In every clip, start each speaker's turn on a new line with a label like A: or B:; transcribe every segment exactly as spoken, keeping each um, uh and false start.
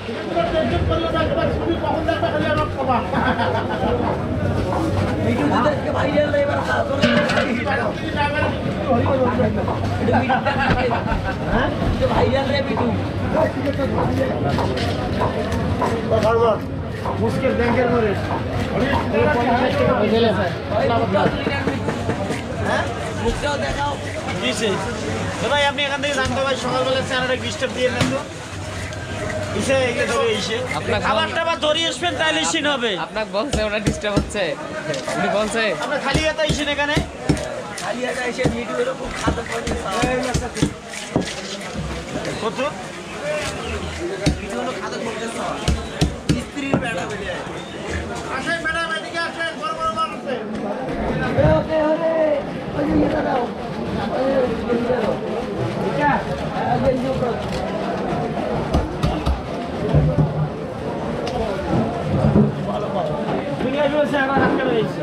A: মুশকিল ব্যাংকের মরে ভাই আপনি এখান থেকে জানতে ভাই সকালবেলা চ্যানেলটা ডিস্টার্ব দিয়ে নেন তো ইসে এগুলো ধরে এসে খাবার টাবার ধরিয়ে আসবেন তাহলে সিন হবে।
B: আপনাকে বলছে ওটা ডিস্টার্ব হচ্ছে, উনি বলছে
A: আপনার খালি হাতে এসেন এখানে
C: খালি হাতে এসে ভিডিওর উপর খাতা পড়ে
A: কত
C: ভিডিও হলো খাতা পড়তে স্ত্রীর বেড়া বেরিয়ে
A: আসেন ম্যাডাম এদিকে আসেন বড় বড় মানুষ আছে
C: ওকে ওরে ওই যে দাও ওই যে দাও ঠিক আছে আগে যোগ
A: ভালো ভালো দুনিয়া জুড়ে এখন আটকে রয়েছে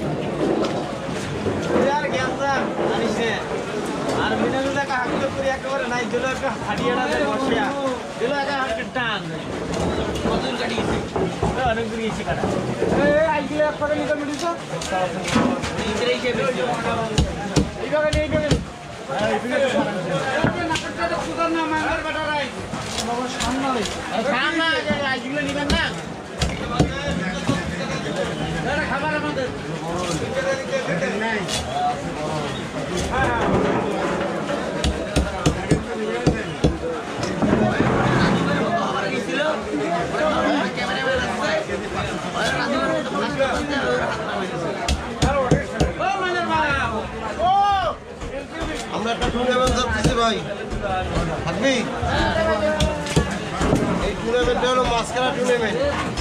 A: यार গ্যাসা জানিস না আর মিনাল টাকা হাতে করে একেবারে নাই দিল একটা হাড়িয়াটা দে বসিয়া দিল একটা হাত টান কতদিন কাটিয়েছে অনেক দূর গেছি কাটা এই আইগুলো এক করে নিতে মিলিছো এইটাই কে বেশি এইভাবে নেই দেবেন হ্যাঁ এইদিকে নাকটা সুদার না মাঙ্গার বাটা রাই বাবা সামনে সামনে আইগুলো নিবেন না এটা খাবার আমাদের নাই হ্যাঁ
D: আমরা একটা টুর্নামেন্ট যাচ্ছি ভাই থাকবি এই টুর্নামেন্টটা হলো মাস্কারা টুর্নামেন্ট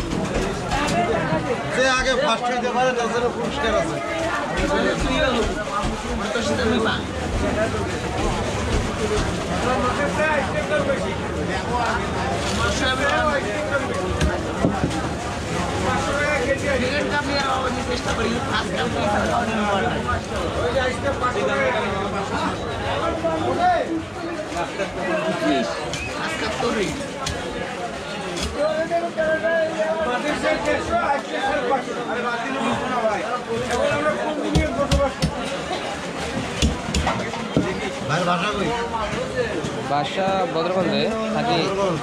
D: যে আগে ফার্স্ট হইতে পারে তার জন্য পুরস্কার আছে
C: চেষ্টা করি
B: বাসা বদরগঞ্জে থাকি।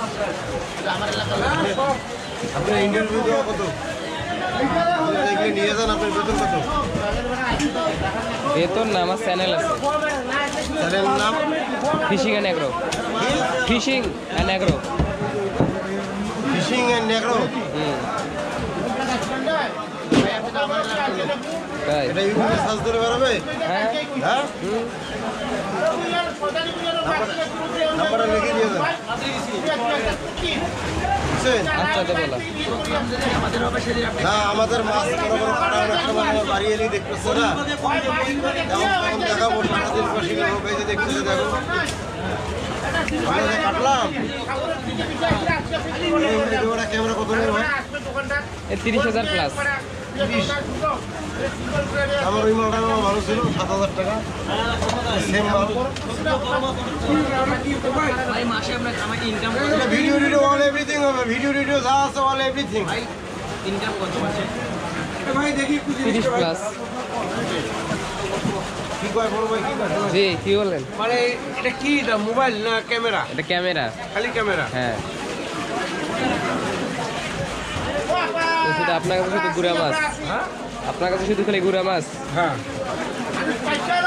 D: আপনার ইন্টারভিউ দেওয়া কত নিয়ে যান আপনার বেতন কত
B: বেতন না আমার চ্যানেল আছে
D: চ্যানেলের নাম
B: fishing and agro fishing and agro
D: fishing and agro
B: তাই
D: এটা ইউটিউবে সার্চ করে বেরোবে
B: হ্যাঁ
D: হ্যাঁ নাম্বারটা লিখে দিয়ে দেন
B: আচ্ছা তো বলা
D: না আমাদের মাছ বড় বড় কাটা অনেক সময় আমার বাড়ি এলে দেখতেছে না তখন দেখাবো সারাদিন বসে বেঁচে দেখতেছে দেখো আমরা যে কাটলাম ওটা ক্যামেরা কত নেই ভাই
B: তিরিশ হাজার প্লাস
D: আমার ওই মালটা আমার ভালো ছিল সাত হাজার টাকা সেম মাল
C: মাসে আমরা আমাকে ইনকাম
D: ভিডিও টিডিও অল এভরিথিং হবে ভিডিও টিডিও যা আছে অল এভরিথিং
C: ইনকাম কত মাসে
D: ভাই দেখি
B: তিরিশ প্লাস
D: কি কয় বড় ভাই কি কয়
B: জি কি বলেন
D: মানে এটা কি এটা মোবাইল না ক্যামেরা
B: এটা ক্যামেরা
D: খালি ক্যামেরা
B: হ্যাঁ তো শুধু আপনার কাছে শুধু গুড়া মাছ আপনার কাছে শুধু খালি গুড়া মাছ
D: হ্যাঁ